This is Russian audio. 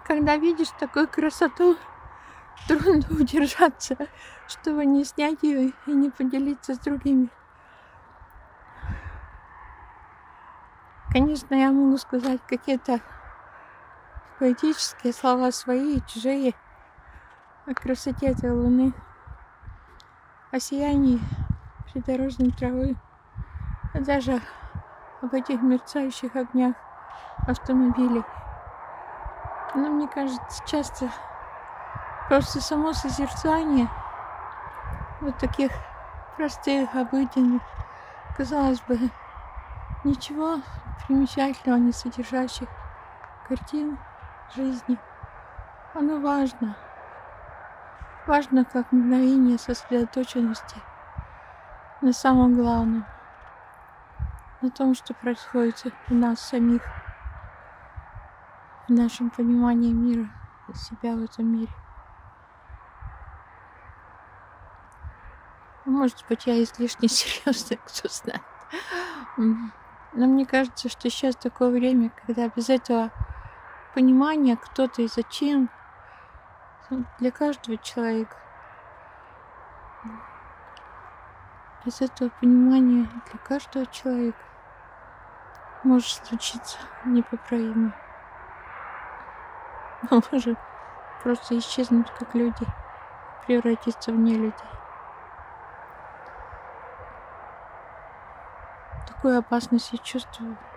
Когда видишь такую красоту, трудно удержаться, чтобы не снять ее и не поделиться с другими. Конечно, я могу сказать какие-то поэтические слова свои и чужие о красоте этой луны, о сиянии придорожной травы, а даже об этих мерцающих огнях автомобилей. Но мне кажется, часто просто само созерцание вот таких простых, обыденных, казалось бы, ничего примечательного не содержащих картин жизни, оно важно. Важно как мгновение сосредоточенности на самом главном, на том, что происходит у нас самих, в нашем понимании мира, себя в этом мире. Может быть, я излишне серьезная, кто знает. Но мне кажется, что сейчас такое время, когда без этого понимания, кто ты и зачем, для каждого человека, без этого понимания для каждого человека может случиться непоправимое. Мы можем просто исчезнуть как люди, превратиться в нелюдей. Такую опасность я чувствую